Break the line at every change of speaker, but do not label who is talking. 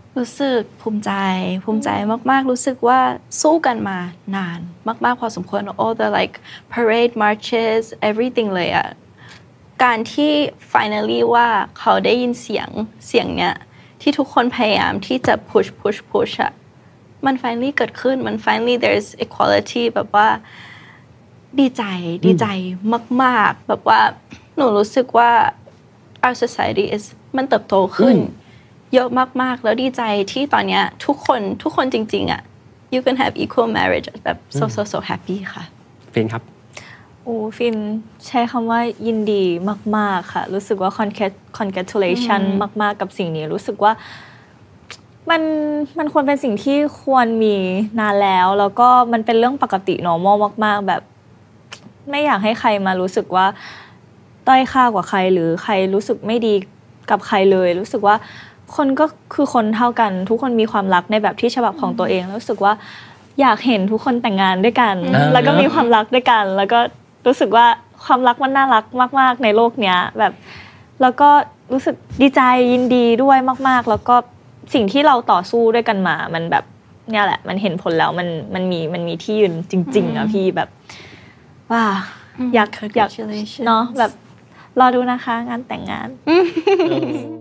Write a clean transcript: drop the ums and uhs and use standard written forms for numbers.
รู้สึกภูมิใจมากๆรู้สึกว่าสู้กันมานานมากๆพอสมควร all the like parade marches everything เลยอะการที่ finally ว่าเขาได้ยินเสียงเนี้ยที่ทุกคนพยายามที่จะ push อะมัน finally เกิดขึ้นมัน finally there's equality แบบว่าดีใจมากๆแบบว่าหนูรู้สึกว่า our society is มันเติบโตขึ้นเยอะมากๆแล้วดีใจที่ตอนเนี้ยทุกคนจริงๆอะ you can have equal marriage แบบ so happy ค่ะ
ฟินครับ
ฟินใช้คำว่ายินดีมากๆค่ะรู้สึกว่า congratulation มากๆกับสิ่งนี้รู้สึกว่ามันควรเป็นสิ่งที่ควรมีนานแล้วก็มันเป็นเรื่องปกติ normal มากๆแบบไม่อยากให้ใครมารู้สึกว่าด้อยค่ากว่าใครหรือใครรู้สึกไม่ดีกับใครเลยรู้สึกว่าคนก็คือคนเท่ากันทุกคนมีความรักในแบบที่ฉบับของตัวเองรู้สึกว่าอยากเห็นทุกคนแต่งงานด้วยกันแล้วก็มีความรักด้วยกันแล้วก็รู้สึกว่าความรักมันน่ารักมากๆในโลกเนี้ยแบบแล้วก็รู้สึกดีใจยินดีด้วยมากๆแล้วก็สิ่งที่เราต่อสู้ด้วยกันมามันแบบเนี่ยแหละมันเห็นผลแล้วมันมีที่ยืนจริงๆอ่ะพี่แบบว่าอยากเนาะแบบรอดูนะคะงานแต่งงาน